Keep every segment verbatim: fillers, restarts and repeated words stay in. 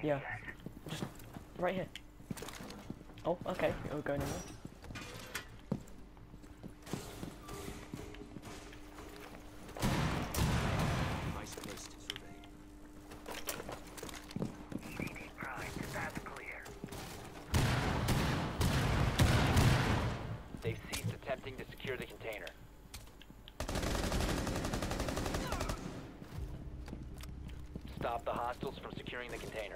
Yeah. Just right here. Oh, okay. We're going in there. Nice place to survey. That's clear. They've ceased attempting to secure the container. Stop the hostiles from securing the container.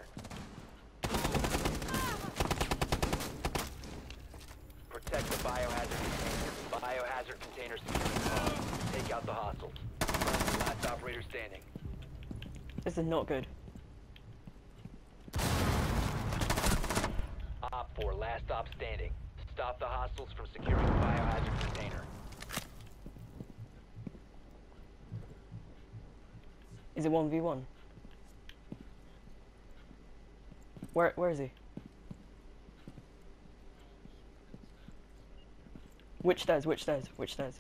Protect the biohazard container. Biohazard container security. Take out the hostiles. Last operator standing. This is not good. Op four, last stop standing. Stop the hostiles from securing the biohazard container. Is it one v one? Where where is he? Which stairs? Which stairs? Which stairs?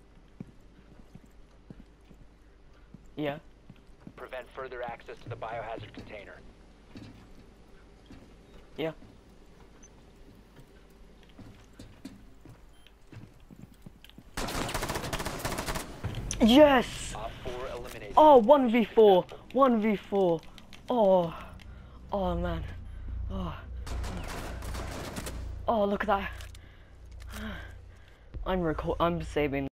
Yeah. Prevent further access to the biohazard container. Yeah. Yes! Op four eliminated. Oh, one v four. one v four. Oh. Oh, man. Oh. Oh, look at that. I'm record- I'm saving